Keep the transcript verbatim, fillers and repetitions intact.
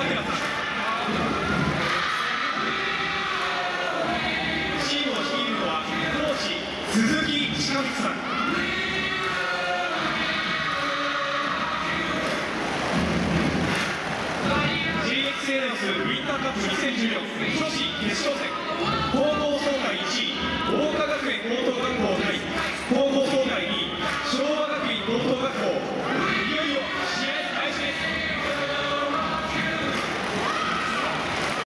明さん、チームを率いるのはコーチ鈴木近光さん。ジーエックスエル ウィンターカップにせんじゅうよん女子決勝戦、高校総会いちい桜花学園高等学校